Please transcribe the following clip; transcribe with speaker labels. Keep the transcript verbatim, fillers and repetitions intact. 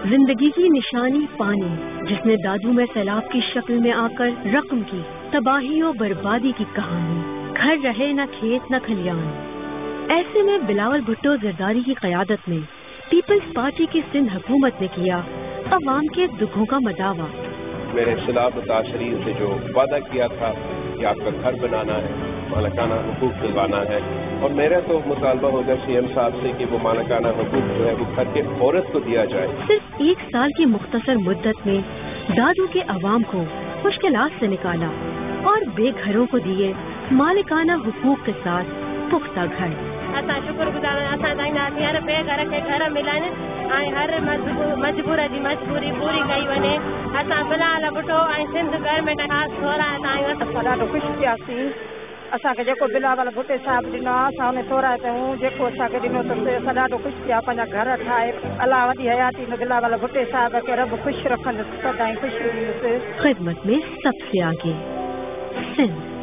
Speaker 1: जिंदगी की निशानी पानी, जिसने दादू में सैलाब की शक्ल में आकर रकम की तबाही और बर्बादी की कहानी। घर रहे न खेत न खलियान। ऐसे में बिलावल भुट्टो जरदारी की क़यादत में पीपल्स पार्टी की सिंध हुकूमत ने किया अवाम के दुखों का मदावा।
Speaker 2: मेरे खिलाफ मुतासरीन से जो वादा किया था कि आपका घर बनाना है, मालिकाना हुकूक दिलवाना है, और मेरा तो मुतालबा होगा सीएम साहब से कि वो मालिकाना हुकूक जो है वो घर के औरत को दिया जाए।
Speaker 1: सिर्फ एक साल की मुख्तसर मुद्दत में दादू के अवाम को मुश्किलात से निकाला और बेघरों को दिए मालिकाना हुकूक के साथ पुख्ता घर।
Speaker 3: असां शुक्रगुज़ार असां चाहींदासीं हर ॿिए घर खे घर मिलनि ऐं हर मजबूर जी मजबूरी पूरी कई वञे। असां बिलावल भुट्टो ऐं सिंध गवर्नमेंट ख़ासि थोराइत आहियूं।
Speaker 4: असां ॾाढो ख़ुशि थियासीं। असांखे जेको बिलावल भुट्टे साहिब ॾिनो आहे असां हुन थोराइत आहियूं। जेको असांखे ॾिनो अथसि असां ॾाढो ख़ुशि थिया। पंहिंजा घर ठाहे अलाह वॾी हयाती में बिलावल भुट्टे साहिब खे रब ख़ुशि रखंदुसि, सदाईं ख़ुशि ॾींदुसि।
Speaker 1: ख़िदमत में सबसे आगे सिंध।